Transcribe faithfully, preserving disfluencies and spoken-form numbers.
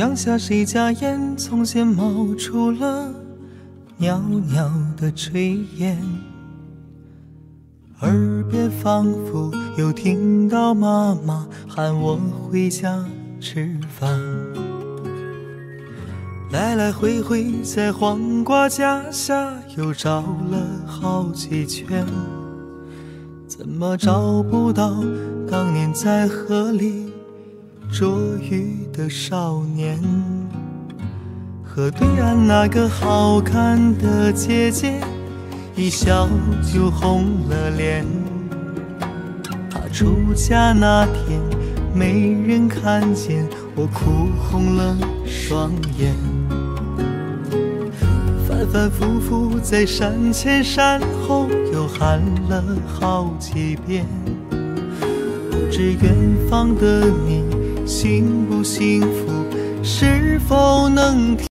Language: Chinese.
阳下谁家檐，从前冒出了袅袅的炊烟，耳边仿佛又听到妈妈喊我回家吃饭。来来回回在黄瓜架下又找了好几圈，怎么找不到当年在河里捉鱼的少年？河对岸那个好看的姐姐，一笑就红了脸。她出嫁那天，没人看见我哭红了双眼。反反复复在山前山后又喊了好几遍，不知远方的你幸不幸福，是否能听